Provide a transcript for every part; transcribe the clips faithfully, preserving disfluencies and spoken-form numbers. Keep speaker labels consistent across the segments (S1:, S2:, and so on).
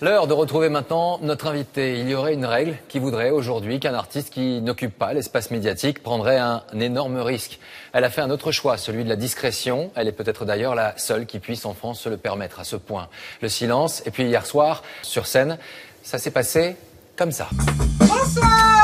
S1: L'heure de retrouver maintenant notre invité. Il y aurait une règle qui voudrait aujourd'hui qu'un artiste qui n'occupe pas l'espace médiatique prendrait un énorme risque. Elle a fait un autre choix, celui de la discrétion. Elle est peut-être d'ailleurs la seule qui puisse en France se le permettre à ce point. Le silence. Et puis hier soir, sur scène, ça s'est passé comme ça.
S2: Bonsoir.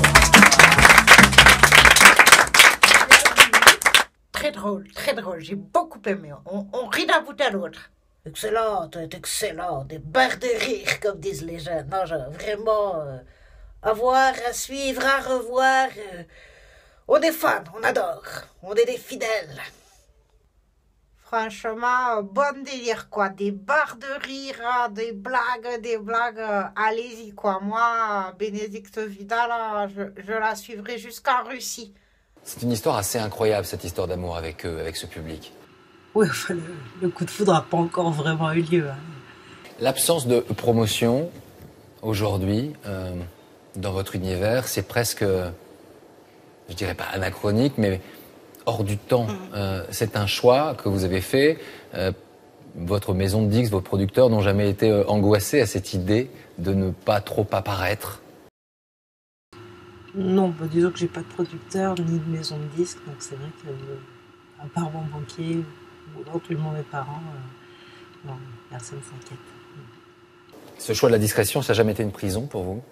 S2: Très drôle, très drôle. J'ai beaucoup aimé. On, on rit d'un bout à l'autre. Excellent, excellent. Des barres de rire, comme disent les jeunes. Non, genre, vraiment, euh, à voir, à suivre, à revoir. Euh, on est fans, on adore. On est des fidèles. Franchement, bon délire, quoi. Des barres de rire, hein, des blagues, des blagues. euh, Allez-y, quoi. Moi, Bénédicte Vidal, hein, je, je la suivrai jusqu'en Russie.
S1: C'est une histoire assez incroyable, cette histoire d'amour avec eux, avec ce public.
S3: Oui, enfin, le, le coup de foudre n'a pas encore vraiment eu lieu. Hein.
S1: L'absence de promotion, aujourd'hui, euh, dans votre univers, c'est presque, je dirais pas anachronique, mais hors du temps. Mmh. Euh, c'est un choix que vous avez fait. Euh, votre maison de disques, vos producteurs n'ont jamais été euh, angoissés à cette idée de ne pas trop apparaître.
S3: Non, bah, disons que j'ai pas de producteur ni de maison de disques, donc c'est vrai que, euh, à part mon banquier, ou éventuellement mes parents, euh, non, personne ne s'inquiète.
S1: Ce choix de la discrétion, ça n'a jamais été une prison pour vous?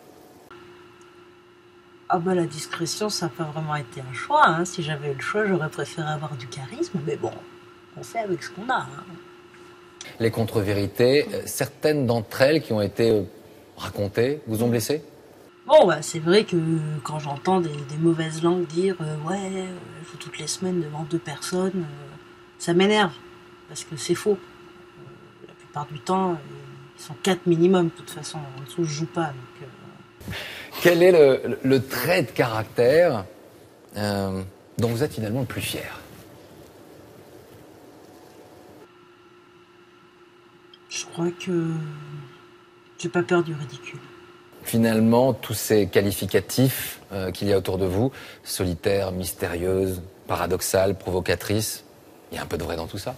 S3: Ah bah la discrétion, ça n'a pas vraiment été un choix. Hein. Si j'avais eu le choix, j'aurais préféré avoir du charisme, mais bon, on fait avec ce qu'on a. Hein.
S1: Les contre-vérités, euh, certaines d'entre elles qui ont été euh, racontées, vous ont blessé?
S3: Bon, bah, c'est vrai que quand j'entends des, des mauvaises langues dire euh, « ouais, euh, je joue toutes les semaines devant deux personnes euh, », ça m'énerve, parce que c'est faux. Euh, la plupart du temps, euh, ils sont quatre minimum, de toute façon. En dessous, je joue pas. Donc, euh...
S1: Quel est le, le, le trait de caractère euh, dont vous êtes finalement le plus fier?
S3: Je crois que j'ai pas peur du ridicule.
S1: Finalement, tous ces qualificatifs euh, qu'il y a autour de vous, solitaire, mystérieuse, paradoxale, provocatrice, il y a un peu de vrai dans tout ça?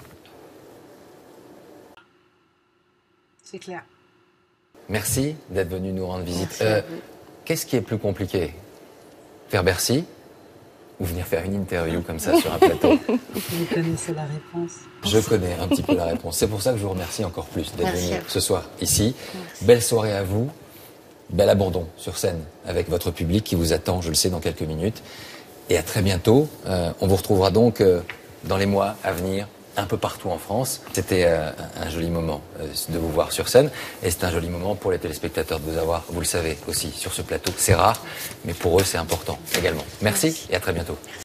S3: C'est clair.
S1: Merci d'être venu nous rendre visite. Euh, Qu'est-ce qui est plus compliqué? Faire Bercy ou venir faire une interview comme ça sur un plateau?
S3: Vous connaissez la réponse.
S1: Je connais un petit peu la réponse. C'est pour ça que je vous remercie encore plus d'être
S2: Merci.
S1: venu ce soir ici.
S2: Merci.
S1: Belle soirée à vous. Bel abandon sur scène avec votre public qui vous attend, je le sais, dans quelques minutes. Et à très bientôt. Euh, on vous retrouvera donc euh, dans les mois à venir, un peu partout en France. C'était euh, un joli moment euh, de vous voir sur scène. Et c'est un joli moment pour les téléspectateurs de vous avoir, vous le savez aussi, sur ce plateau. C'est rare, mais pour eux, c'est important également. Merci, Merci. Et à très bientôt.